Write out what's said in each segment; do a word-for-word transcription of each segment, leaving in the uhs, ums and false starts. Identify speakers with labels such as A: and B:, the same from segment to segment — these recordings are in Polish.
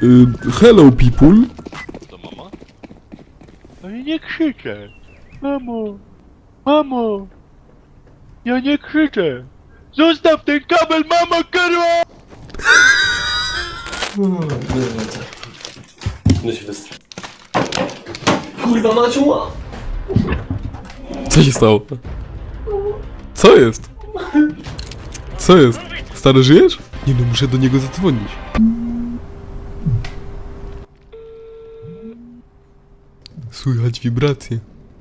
A: Y, hello people.
B: To mama? No ja nie krzyczę. Mamo. Mamo. Ja nie krzyczę. Zostaw ten kabel, mamo, kurwa!
C: No się wystrzał. Kurwa Maciu!
A: Co się stało? Co jest? Co jest? Stary, żyjesz? Nie no, muszę do niego zadzwonić. Słychać wibracje.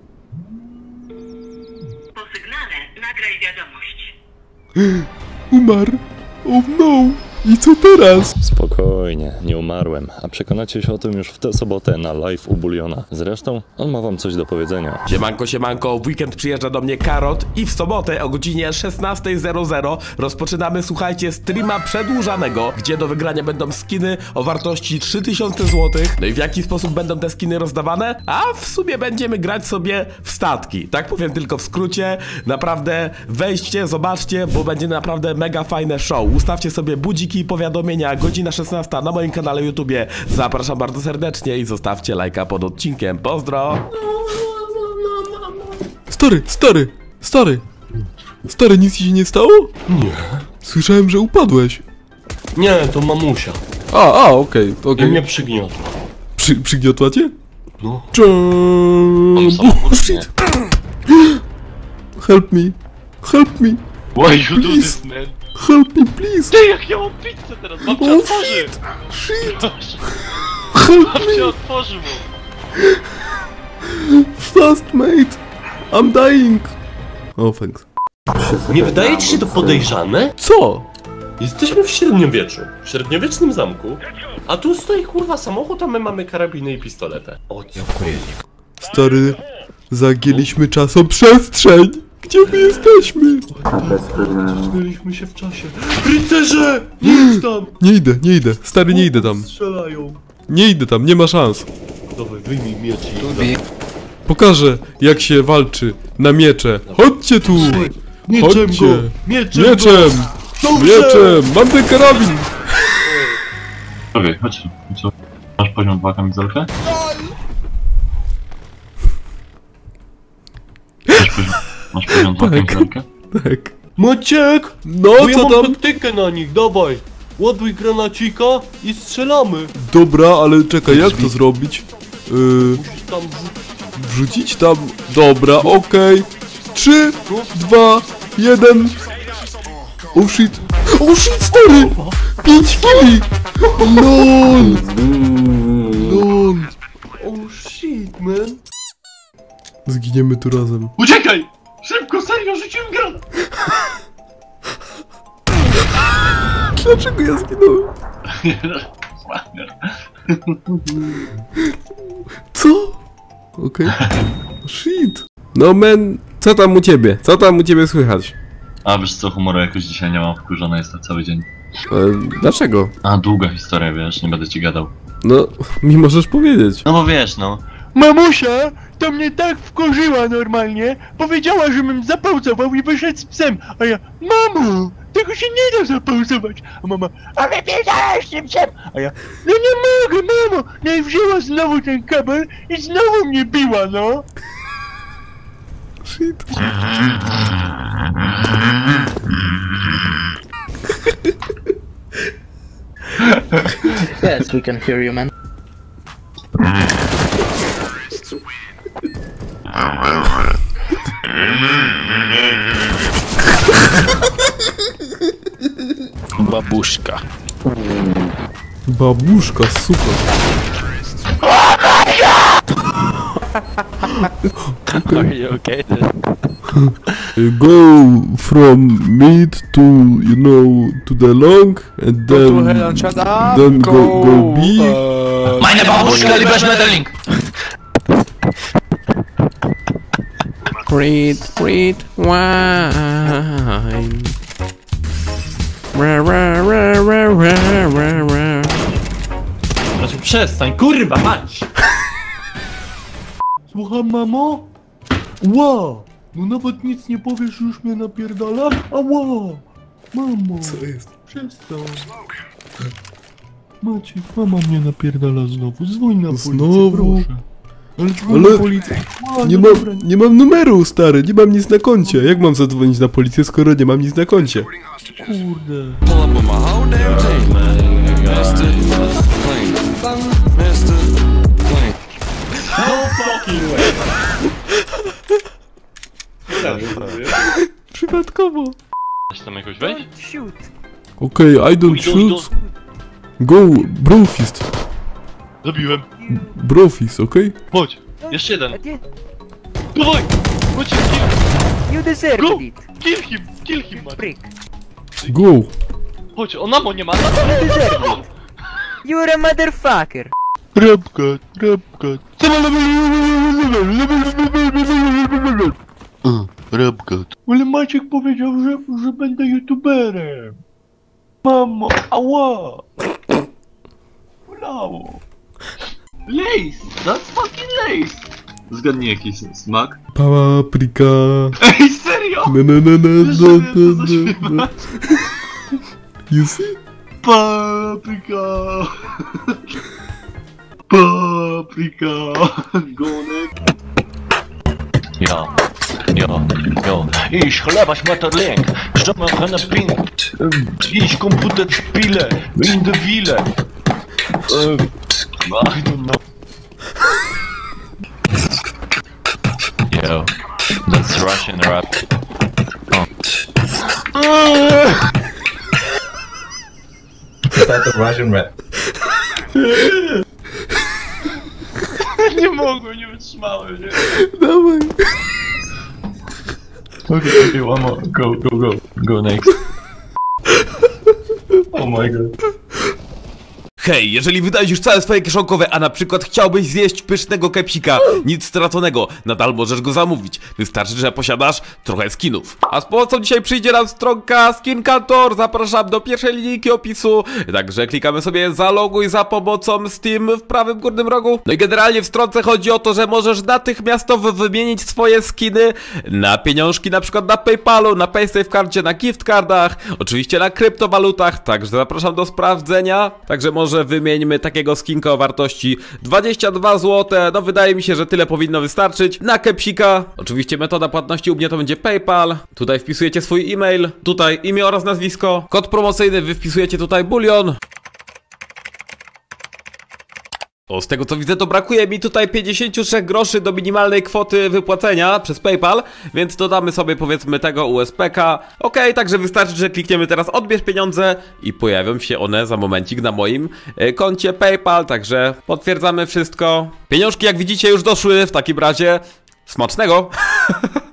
D: Po sygnale nagraj wiadomość.
A: Umarł. Oh no. I co teraz?
E: Spokojnie, nie umarłem, a przekonacie się o tym już w tę sobotę na live u Buliona. Zresztą, on ma wam coś do powiedzenia.
F: Siemanko, siemanko, w weekend przyjeżdża do mnie Karot i w sobotę o godzinie szesnasta zero zero rozpoczynamy, słuchajcie, streama przedłużanego, gdzie do wygrania będą skiny o wartości trzy tysiące złotych. No i w jaki sposób będą te skiny rozdawane? A w sumie będziemy grać sobie w statki. Tak powiem tylko w skrócie, naprawdę wejdźcie, zobaczcie, bo będzie naprawdę mega fajne show. Ustawcie sobie budziki i powiadomienia, godzina szesnasta na moim kanale YouTubie. Zapraszam bardzo serdecznie i zostawcie lajka pod odcinkiem. Pozdro!
A: Stary, stary, stary. Stary, nic ci się nie stało?
C: Nie.
A: Słyszałem, że upadłeś.
C: Nie, to mamusia.
A: A, a, okej, okay,
C: I
A: okej.
C: mnie przygniotła.
A: Przy, przygniotła cię?
C: No.
A: Oh, shit. Help me. Help me.
B: Why you do
A: Please.
B: this, man?
A: Help me, please.
B: Ty, jak ja mam pizzę teraz? Babcia
A: Oh,
B: otworzy!
A: shit. Shit. Help me.
B: Babcia otworzy mu!
A: Fast, mate. I'm dying. Oh, thanks.
C: Nie wydaje ci się to podejrzane?
A: Co?
C: Jesteśmy w średniowieczu, w średniowiecznym zamku, a tu stoi kurwa samochód, a my mamy karabiny i pistoletę. O co?
A: Stary, zagięliśmy czasoprzestrzeń. Gdzie my jesteśmy?
C: Cofnęliśmy się w czasie. Rycerze! Nie idź tam!
A: Nie idę, nie idę. Stary, nie idę tam.
C: Strzelają.
A: Nie idę tam, nie ma szans.
C: Dawaj, wyjmij miecz i...
A: Pokażę, jak się walczy na miecze. Chodźcie tu!
C: Mieczem
A: Chodźcie!
C: go! Mieczem!
A: Mieczem!
C: Go! Dobrze!
A: Mieczem! Mam ten karabin!
G: Okej, chodź tu. Co? Masz poziom dwa kamizelkę? Masz poziom, masz poziom dwa
A: Tak.
G: kamizelkę?
A: Tak.
C: Maciek!
A: No,
C: Bo ja
A: co
C: mam
A: tam?
C: taktykę na nich, dawaj! Ładuj granacika i strzelamy!
A: Dobra, ale czekaj, jak to zrobić? Yy,
C: Musisz tam wrzucić.
A: wrzucić tam... Dobra, okej. Trzy, dwa, jeden. Oh shit. Oh shit, stary! Pięć chwili! LOL! LOL!
C: Oh shit, man!
A: Zginiemy tu razem.
G: Uciekaj! Szybko, serio, rzuciłem granat!
A: Dlaczego ja zginąłem? Co? Okej. Shit. No man, co tam u ciebie? Co tam u ciebie słychać?
G: A wiesz co, humoru jakoś dzisiaj nie mam, wkurzony jestem cały dzień.
A: E, dlaczego?
G: A, długa historia, wiesz, nie będę ci gadał.
A: No, mi możesz powiedzieć.
G: No bo wiesz, no.
B: Mamusia to mnie tak wkurzyła normalnie. Powiedziała, żebym zapauzował i wyszedł z psem. A ja, mamo, tego się nie da zapauzować. A mama, a wypierdalasz tym psem. A ja, no nie mogę, mamo. No i wzięła znowu ten kabel i znowu mnie biła, no.
A: Shit.
H: Yes, we can hear you, man.
B: Babuszka.
A: Babuszka, super.
B: Are you okay?
A: Go from mid to, you know, to the long, and then, then go, go B.
D: Meine Babuszka lieber Schmetterling!
I: Red, red wine. Ra, ra, ra, ra, ra, ra, ra.
C: Znaczy przestań, kurwa mać! Słucham, mamo? Ła! No nawet nic nie powiesz, już mnie napierdala? Ała! Mamo!
A: Co jest?
C: Przestań.
B: Maciek, mama mnie napierdala znowu. Dzwoń na policję,
A: Znowu?
B: proszę. Ale dzwoń
A: Ale
B: na policję. A,
A: nie
B: no
A: mam,
B: dobra.
A: nie mam numeru, stary, nie mam nic na koncie. Jak mam zadzwonić na policję, skoro nie mam nic na koncie?
B: Kurde.
A: Przypadkowo.
G: Chcesz tam jakoś wejść?
A: Okej, okay, I don't shoot. Go, brofist.
G: Zabiłem.
A: Brofist, okej? Okay?
G: Chodź. Jeszcze jeden. Dawaj! Chodź, kill.
J: You deserve
G: Go!
J: it,
G: Kill him! Kill him, man.
J: prick.
A: Go.
G: Chodź, on namo nie ma.
J: You deserve it. You're a motherfucker.
B: Rabkat, rabkat. Rabkat. Ale Maciek powiedział, że, że będę youtuberem. Mamo, ała. Bolało.
G: Lace! That's fucking lace! Zgadnij jakiś smak.
A: Paprika.
G: Ej, serio?
A: No, no, no, no,
G: Wiesz,
A: no,
G: że wiem, co
A: no,
G: to
A: no. You see?
G: Paprika! Paprika! Gonek!
K: Ja, ja, ja. Ich chleba Schmetterling, Stimme eine Pint. Ich Computer spiele, in der Wille. Äh, I don't know. Yo, that's Russian rap. Oh.
L: That's a Russian rap.
G: Nie mogłem, nie wytrzymałem, nie?
A: Dawaj.
G: Okay, okay, one more. Go, go, go. Go next. Oh my god.
F: Hej, jeżeli wydałeś już całe swoje kieszonkowe, a na przykład chciałbyś zjeść pysznego kepsika, nic straconego, nadal możesz go zamówić. Wystarczy, że posiadasz trochę skinów. A z pomocą dzisiaj przyjdzie nam stronka Skinkantor. Zapraszam do pierwszej linijki opisu. Także klikamy sobie zaloguj za pomocą Steam w prawym górnym rogu. No i generalnie w stronce chodzi o to, że możesz natychmiastowo wymienić swoje skiny na pieniążki, na przykład na PayPalu, na PaySafeCardzie, na giftcardach, oczywiście na kryptowalutach. Także zapraszam do sprawdzenia. Także może wymieńmy takiego skinka o wartości dwadzieścia dwa złote. No wydaje mi się, że tyle powinno wystarczyć. Na kepsika. Oczywiście metoda płatności u mnie to będzie PayPal. Tutaj wpisujecie swój e-mail. Tutaj imię oraz nazwisko. Kod promocyjny wy wpisujecie tutaj bulion. O, z tego co widzę, to brakuje mi tutaj pięćdziesiąt trzy groszy do minimalnej kwoty wypłacenia przez PayPal, więc dodamy sobie powiedzmy tego U S P K. Okej, okay, także wystarczy, że klikniemy teraz odbierz pieniądze i pojawią się one za momencik na moim y, koncie PayPal, także potwierdzamy wszystko. Pieniążki jak widzicie już doszły, w takim razie smacznego!